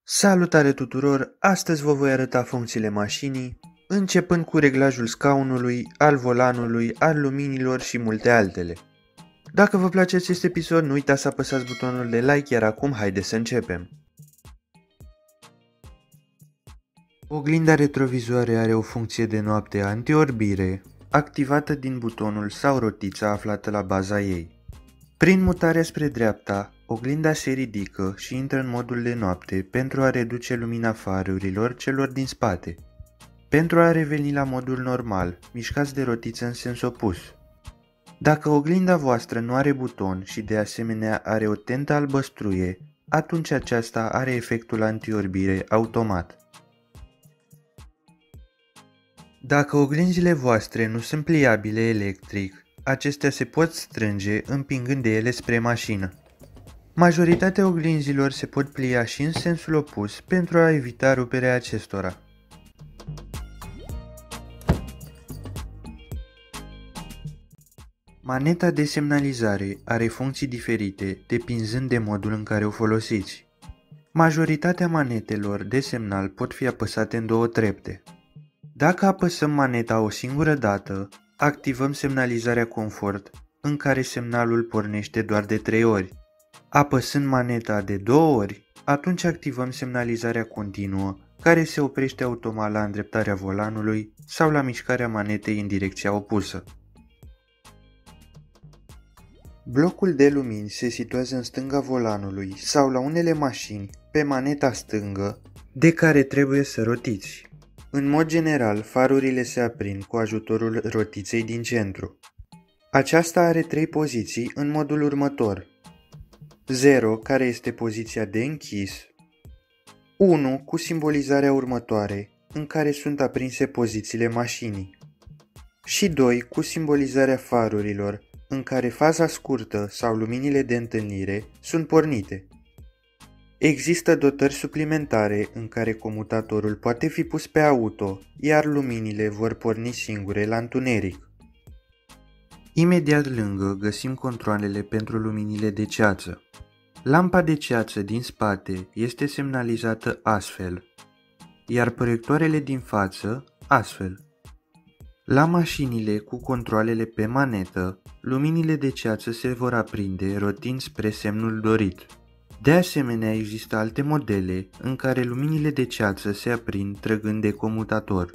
Salutare tuturor! Astăzi vă voi arăta funcțiile mașinii, începând cu reglajul scaunului, al volanului, al luminilor și multe altele. Dacă vă place acest episod, nu uitați să apăsați butonul de like, iar acum haideți să începem. Oglinda retrovizoare are o funcție de noapte antiorbire, activată din butonul sau rotița aflată la baza ei. Prin mutarea spre dreapta, oglinda se ridică și intră în modul de noapte pentru a reduce lumina farurilor celor din spate. Pentru a reveni la modul normal, mișcați de rotiță în sens opus. Dacă oglinda voastră nu are buton și de asemenea are o tentă albăstruie, atunci aceasta are efectul antiorbire automat. Dacă oglinzile voastre nu sunt pliabile electric, acestea se pot strânge împingând de ele spre mașină. Majoritatea oglinzilor se pot plia și în sensul opus pentru a evita ruperea acestora. Maneta de semnalizare are funcții diferite depinzând de modul în care o folosiți. Majoritatea manetelor de semnal pot fi apăsate în două trepte. Dacă apăsăm maneta o singură dată, activăm semnalizarea confort, în care semnalul pornește doar de 3 ori. Apăsând maneta de 2 ori, atunci activăm semnalizarea continuă, care se oprește automat la îndreptarea volanului sau la mișcarea manetei în direcția opusă. Blocul de lumini se situează în stânga volanului sau la unele mașini pe maneta stângă, de care trebuie să rotiți. În mod general, farurile se aprind cu ajutorul rotiței din centru. Aceasta are 3 poziții în modul următor. 0, care este poziția de închis, 1 cu simbolizarea următoare, în care sunt aprinse pozițiile mașinii, și 2 cu simbolizarea farurilor, în care faza scurtă sau luminile de întâlnire sunt pornite. Există dotări suplimentare în care comutatorul poate fi pus pe auto, iar luminile vor porni singure la întuneric. Imediat lângă găsim controalele pentru luminile de ceață. Lampa de ceață din spate este semnalizată astfel, iar proiectoarele din față astfel. La mașinile cu controalele pe manetă, luminile de ceață se vor aprinde rotind spre semnul dorit. De asemenea, există alte modele în care luminile de ceață se aprind trăgând de comutator.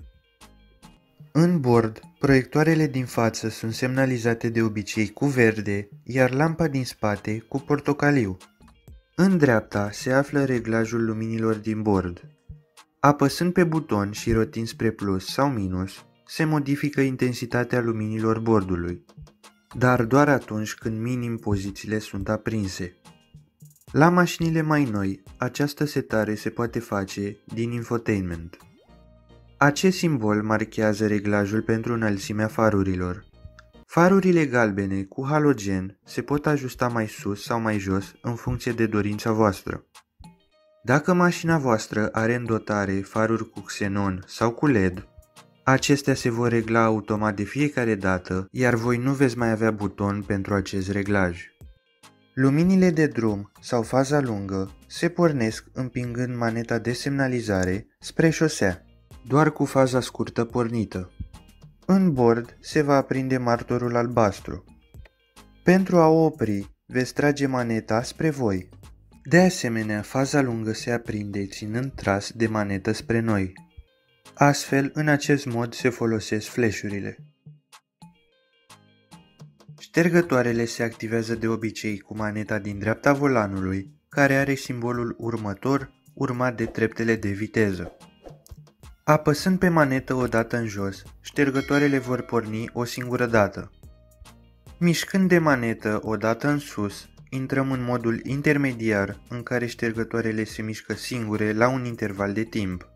În bord, proiectoarele din față sunt semnalizate de obicei cu verde, iar lampa din spate cu portocaliu. În dreapta se află reglajul luminilor din bord. Apăsând pe buton și rotind spre plus sau minus, se modifică intensitatea luminilor bordului, dar doar atunci când minim pozițiile sunt aprinse. La mașinile mai noi, această setare se poate face din infotainment. Acest simbol marchează reglajul pentru înălțimea farurilor. Farurile galbene cu halogen se pot ajusta mai sus sau mai jos în funcție de dorința voastră. Dacă mașina voastră are în dotare faruri cu xenon sau cu LED, acestea se vor regla automat de fiecare dată, iar voi nu veți mai avea buton pentru acest reglaj. Luminile de drum sau faza lungă se pornesc împingând maneta de semnalizare spre șosea, doar cu faza scurtă pornită. În bord se va aprinde martorul albastru. Pentru a o opri, veți trage maneta spre voi. De asemenea, faza lungă se aprinde ținând tras de manetă spre noi. Astfel, în acest mod se folosesc flash-urile. Ștergătoarele se activează de obicei cu maneta din dreapta volanului, care are simbolul următor, urmat de treptele de viteză. Apăsând pe manetă o dată în jos, ștergătoarele vor porni o singură dată. Mișcând de manetă o dată în sus, intrăm în modul intermediar, în care ștergătoarele se mișcă singure la un interval de timp.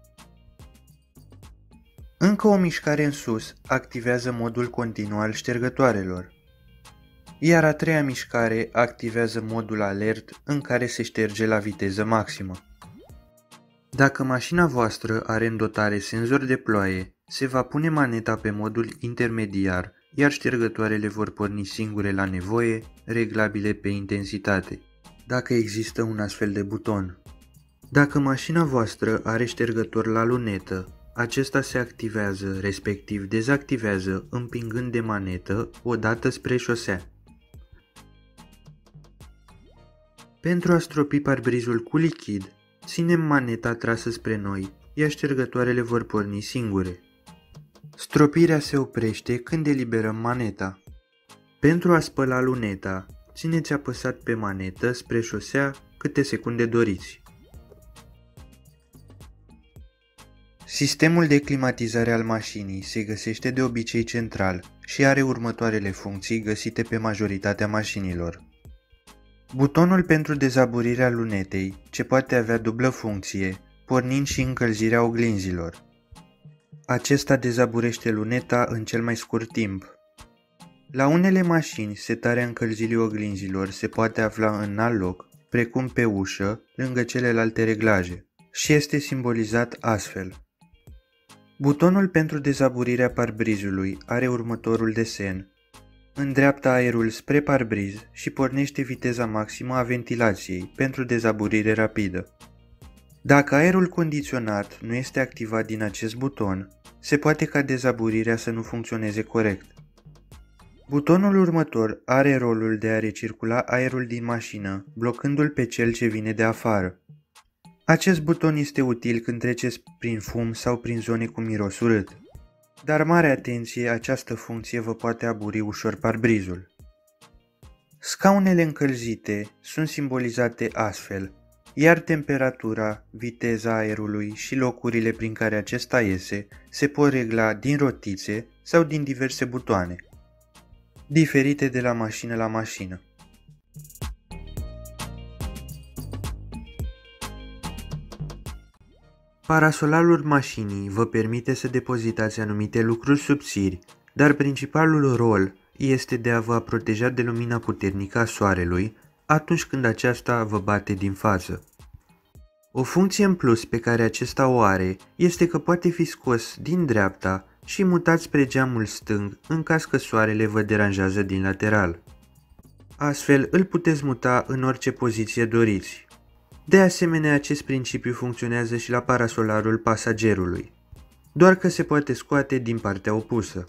Încă o mișcare în sus activează modul continuu al ștergătoarelor, iar a treia mișcare activează modul alert în care se șterge la viteză maximă. Dacă mașina voastră are în dotare senzor de ploaie, se va pune maneta pe modul intermediar, iar ștergătoarele vor porni singure la nevoie, reglabile pe intensitate, dacă există un astfel de buton. Dacă mașina voastră are ștergător la lunetă, acesta se activează, respectiv dezactivează, împingând de manetă o dată spre șosea. Pentru a stropi parbrizul cu lichid, ținem maneta trasă spre noi, iar ștergătoarele vor porni singure. Stropirea se oprește când eliberăm maneta. Pentru a spăla luneta, țineți apăsat pe manetă spre șosea câte secunde doriți. Sistemul de climatizare al mașinii se găsește de obicei central și are următoarele funcții găsite pe majoritatea mașinilor. Butonul pentru dezaburirea lunetei, ce poate avea dublă funcție, pornind și încălzirea oglinzilor. Acesta dezaburește luneta în cel mai scurt timp. La unele mașini, setarea încălzirii oglinzilor se poate afla în alt loc, precum pe ușă, lângă celelalte reglaje, și este simbolizat astfel. Butonul pentru dezaburirea parbrizului are următorul desen. Îndreaptă aerul spre parbriz și pornește viteza maximă a ventilației pentru dezaburire rapidă. Dacă aerul condiționat nu este activat din acest buton, se poate ca dezaburirea să nu funcționeze corect. Butonul următor are rolul de a recircula aerul din mașină, blocându-l pe cel ce vine de afară. Acest buton este util când treceți prin fum sau prin zone cu miros urât. Dar mare atenție, această funcție vă poate aburi ușor parbrizul. Scaunele încălzite sunt simbolizate astfel, iar temperatura, viteza aerului și locurile prin care acesta iese se pot regla din rotițe sau din diverse butoane, diferite de la mașină la mașină. Parasolalul mașinii vă permite să depozitați anumite lucruri subțiri, dar principalul rol este de a vă proteja de lumina puternică a soarelui atunci când aceasta vă bate din față. O funcție în plus pe care acesta o are este că poate fi scos din dreapta și mutat spre geamul stâng în caz că soarele vă deranjează din lateral. Astfel îl puteți muta în orice poziție doriți. De asemenea, acest principiu funcționează și la parasolarul pasagerului, doar că se poate scoate din partea opusă.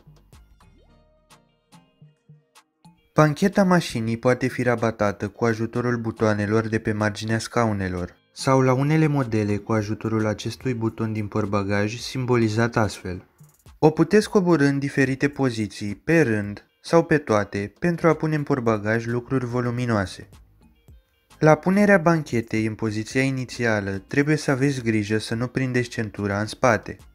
Bancheta mașinii poate fi rabatată cu ajutorul butoanelor de pe marginea scaunelor, sau la unele modele cu ajutorul acestui buton din portbagaj simbolizat astfel. O puteți coborî în diferite poziții, pe rând sau pe toate, pentru a pune în portbagaj lucruri voluminoase. La punerea banchetei în poziția inițială, trebuie să aveți grijă să nu prindeți centura în spate.